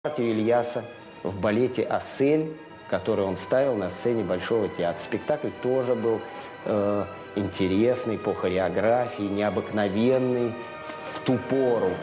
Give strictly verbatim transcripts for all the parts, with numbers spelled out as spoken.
Партию Ильяса в балете «Ассель», который он ставил на сцене Большого театра. Спектакль тоже был э, интересный по хореографии, необыкновенный в ту пору.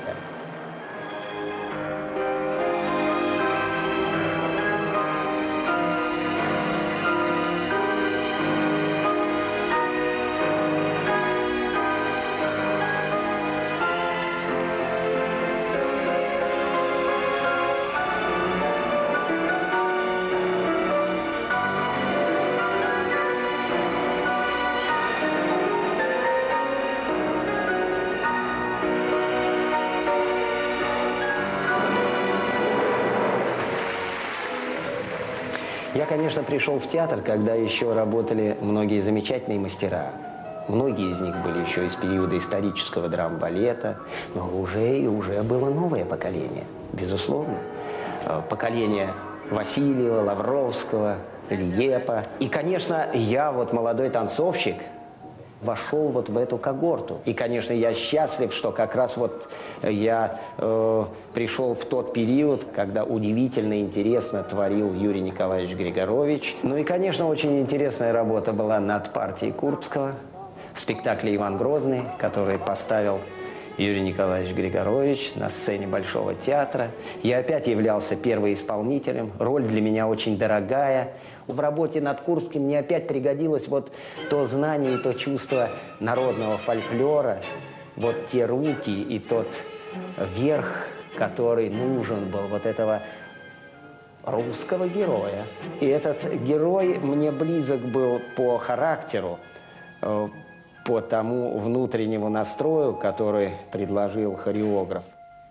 Я, конечно, пришел в театр, когда еще работали многие замечательные мастера. Многие из них были еще из периода исторического драм-балета, но уже и уже было новое поколение, безусловно. Поколение Васильева, Лавровского, Льепа. И, конечно, я, вот молодой танцовщик, вошел вот в эту когорту. И, конечно, я счастлив, что как раз вот я э, пришел в тот период, когда удивительно и интересно творил Юрий Николаевич Григорович. Ну и, конечно, очень интересная работа была над партией Курбского в спектакле «Иван Грозный», который поставил Юрий Николаевич Григорович на сцене Большого театра. Я опять являлся первоисполнителем. Роль для меня очень дорогая. В работе над Курбским мне опять пригодилось вот то знание и то чувство народного фольклора, вот те руки и тот верх, который нужен был вот этого русского героя. И этот герой мне близок был по характеру, по тому внутреннему настрою, который предложил хореограф.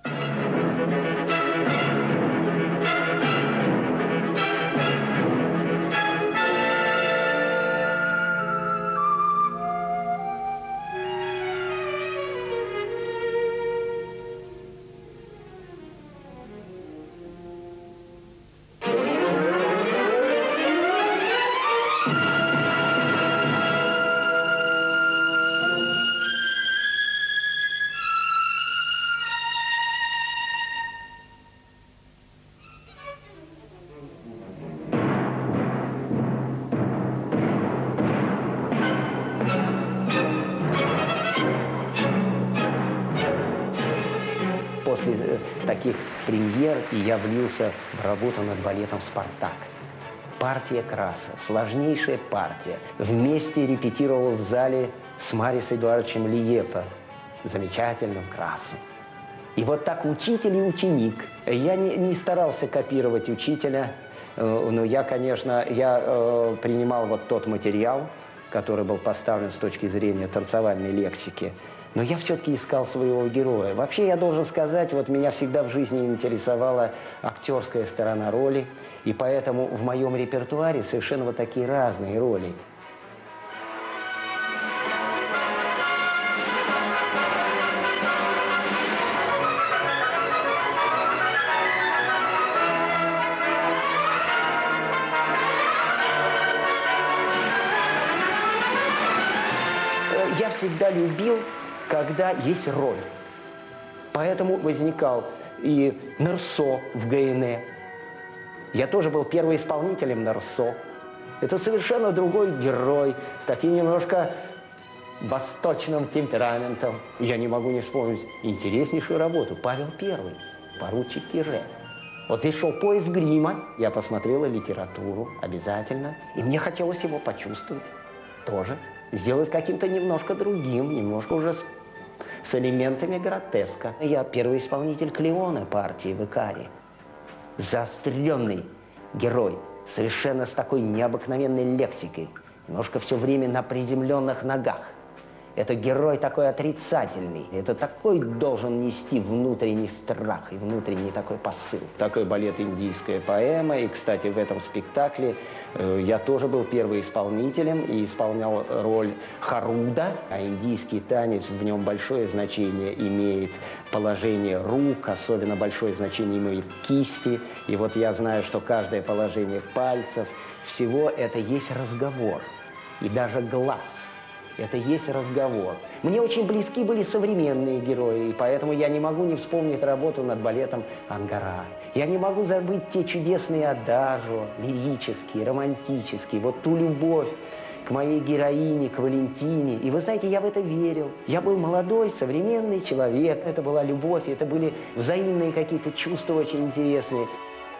После таких премьер я влился в работу над балетом «Спартак». Партия Краса, сложнейшая партия. Вместе репетировал в зале с Марисом Эдуардовичем Льепа, замечательным Красом. И вот так учитель и ученик. Я не, не старался копировать учителя, но я, конечно, я э, принимал вот тот материал, который был поставлен с точки зрения танцевальной лексики. Но я все-таки искал своего героя. Вообще, я должен сказать, вот меня всегда в жизни интересовала актерская сторона роли, и поэтому в моем репертуаре совершенно вот такие разные роли. Я всегда любил, когда есть роль. Поэтому возникал и Нерсо в ГНЭ. Я тоже был первоисполнителем Нерсо. Это совершенно другой герой, с таким немножко восточным темпераментом. Я не могу не вспомнить интереснейшую работу. Павел Первый, поручик Киже. Вот здесь шел поиск грима. Я посмотрела литературу обязательно. И мне хотелось его почувствовать тоже. Сделать каким-то немножко другим, немножко уже с, с элементами гротеска. Я первый исполнитель Клеона партии в Икаре. Заостренный герой, совершенно с такой необыкновенной лексикой. Немножко все время на приземленных ногах. Это герой такой отрицательный. Это такой должен нести внутренний страх и внутренний такой посыл. Такой балет «Индийская поэма». И, кстати, в этом спектакле э, я тоже был первоисполнителем и исполнял роль Харуда. А индийский танец, в нем большое значение имеет положение рук, особенно большое значение имеет кисти. И вот я знаю, что каждое положение пальцев, всего это есть разговор. И даже глаз это есть разговор. Мне очень близки были современные герои, и поэтому я не могу не вспомнить работу над балетом «Ангара». Я не могу забыть те чудесные адажио, лирические, романтические, вот ту любовь к моей героине, к Валентине. И вы знаете, я в это верил. Я был молодой, современный человек. Это была любовь, это были взаимные какие-то чувства очень интересные.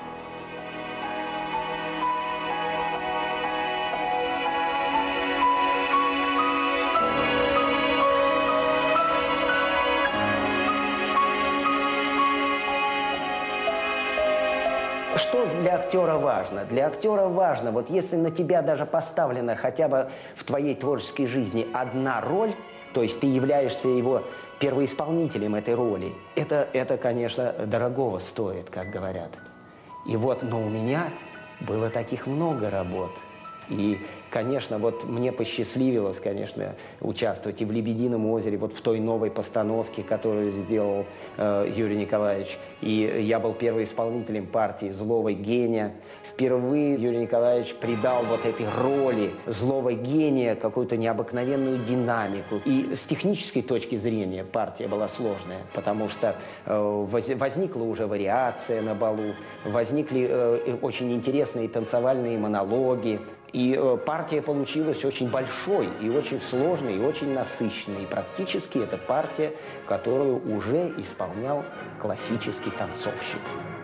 Что для актера важно? Для актера важно, вот если на тебя даже поставлена хотя бы в твоей творческой жизни одна роль, то есть ты являешься его первоисполнителем этой роли, это, это, конечно, дорогого стоит, как говорят. И вот, но у меня было таких много работ. И, конечно, вот мне посчастливилось, конечно, участвовать и в «Лебедином озере», вот в той новой постановке, которую сделал э, Юрий Николаевич. И я был первоисполнителем партии «Злого гения». Впервые Юрий Николаевич придал вот этой роли злого гения какую-то необыкновенную динамику. И с технической точки зрения партия была сложная, потому что э, воз, возникла уже вариация на балу, возникли э, очень интересные танцевальные монологи. И э, партия получилась очень большой, и очень сложной, и очень насыщенной. И практически это партия, которую уже исполнял классический танцовщик.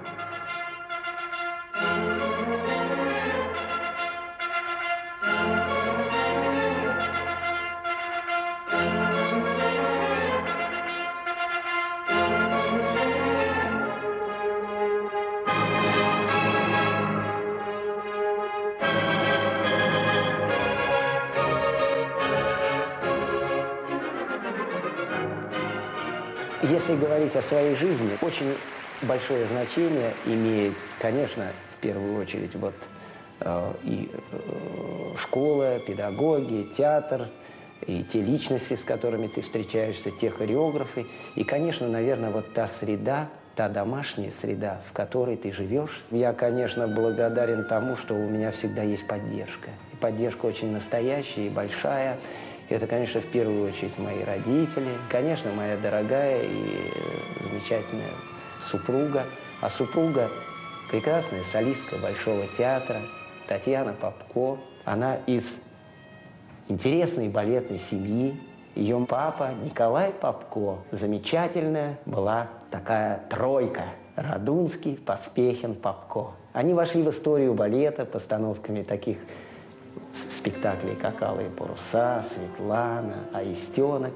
Если говорить о своей жизни, очень большое значение имеет, конечно, в первую очередь вот э, и э, школа, педагоги, театр, и те личности, с которыми ты встречаешься, те хореографы, и, конечно, наверное, вот та среда, та домашняя среда, в которой ты живешь. Я, конечно, благодарен тому, что у меня всегда есть поддержка. И поддержка очень настоящая и большая. Это, конечно, в первую очередь мои родители, конечно, моя дорогая и замечательная супруга. А супруга – прекрасная солистка Большого театра Татьяна Попко. Она из интересной балетной семьи. Ее папа Николай Попко. Замечательная была такая тройка – Радунский, Поспехин, Попко. Они вошли в историю балета постановками таких спектаклей, как «Алые паруса», «Светлана», «Аистенок».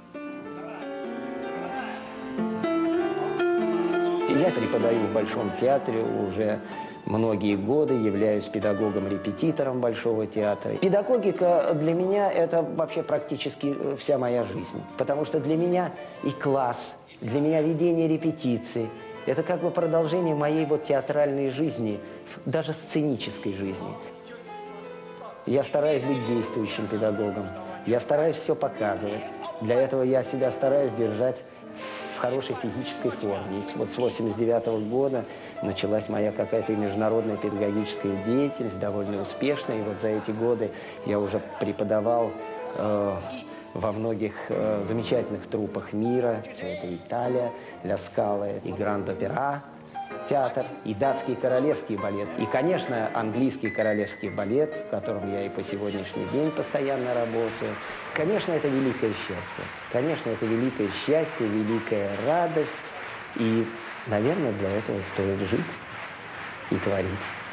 Я преподаю в Большом театре уже многие годы, являюсь педагогом-репетитором Большого театра. Педагогика для меня – это вообще практически вся моя жизнь, потому что для меня и класс, для меня ведение репетиций – это как бы продолжение моей вот театральной жизни, даже сценической жизни. Я стараюсь быть действующим педагогом. Я стараюсь все показывать. Для этого я себя стараюсь держать в хорошей физической форме. И вот с восемьдесят девятого года началась моя какая-то международная педагогическая деятельность, довольно успешная. И вот за эти годы я уже преподавал э, во многих э, замечательных труппах мира. Это Италия, Ля Скала и Гранд-Опера театр, и датский королевский балет, и, конечно, английский королевский балет, в котором я и по сегодняшний день постоянно работаю. Конечно, это великое счастье. Конечно, это великое счастье, великая радость. И, наверное, для этого стоит жить и творить.